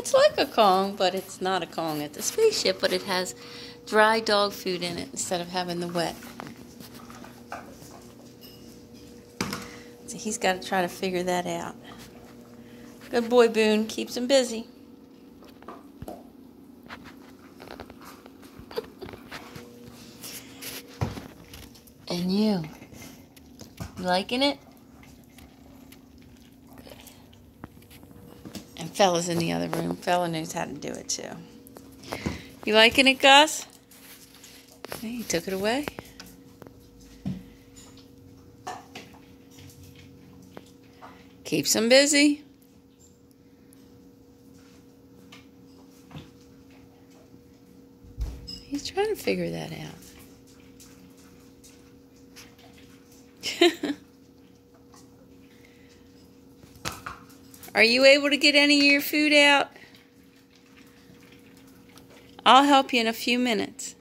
It's like a Kong, but it's not a Kong. It's a spaceship, but it has dry dog food in it instead of having the wet. So he's got to try to figure that out. Good boy, Boone. Keeps him busy. And you liking it? Good. And Fella's in the other room. Fella knows how to do it too. You liking it, Gus? Hey, he took it away. Keeps him busy. He's trying to figure that out. Are you able to get any of your food out? I'll help you in a few minutes.